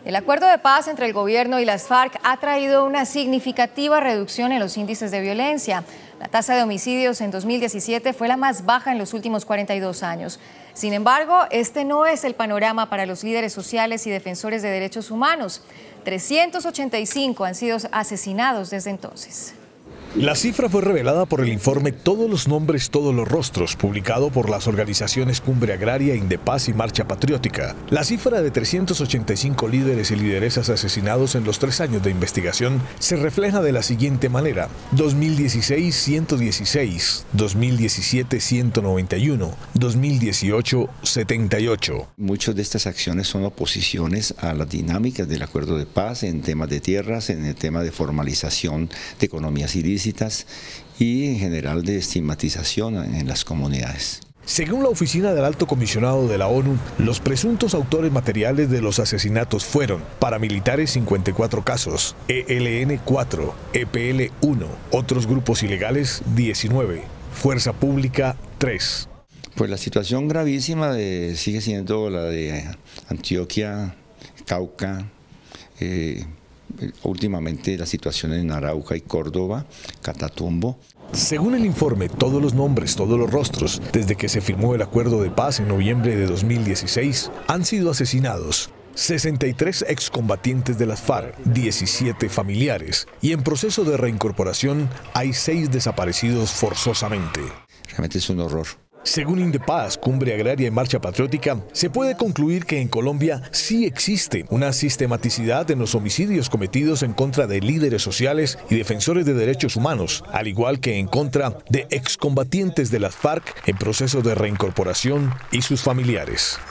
El acuerdo de paz entre el gobierno y las FARC ha traído una significativa reducción en los índices de violencia. La tasa de homicidios en 2017 fue la más baja en los últimos 42 años. Sin embargo, este no es el panorama para los líderes sociales y defensores de derechos humanos. 385 han sido asesinados desde entonces. La cifra fue revelada por el informe Todos los nombres, todos los rostros, publicado por las organizaciones Cumbre Agraria, Indepaz y Marcha Patriótica. La cifra de 385 líderes y lideresas asesinados en los 3 años de investigación se refleja de la siguiente manera: 2016, 116, 2017, 191, 2018, 78. Muchas de estas acciones son oposiciones a las dinámicas del acuerdo de paz en temas de tierras, en el tema de formalización de economías ilícitas y en general de estigmatización en las comunidades. Según la Oficina del Alto Comisionado de la ONU, los presuntos autores materiales de los asesinatos fueron paramilitares 54 casos, ELN 4, EPL 1, otros grupos ilegales 19, Fuerza Pública 3. Pues la situación gravísima sigue siendo la de Antioquia, Cauca, últimamente la situación en Arauca y Córdoba, Catatumbo. Según el informe Todos los nombres, todos los rostros, desde que se firmó el acuerdo de paz en noviembre de 2016, han sido asesinados 63 excombatientes de las FARC, 17 familiares, y en proceso de reincorporación hay 6 desaparecidos forzosamente. Realmente es un horror. Según Indepaz, Cumbre Agraria y Marcha Patriótica, se puede concluir que en Colombia sí existe una sistematicidad en los homicidios cometidos en contra de líderes sociales y defensores de derechos humanos, al igual que en contra de excombatientes de las FARC en proceso de reincorporación y sus familiares.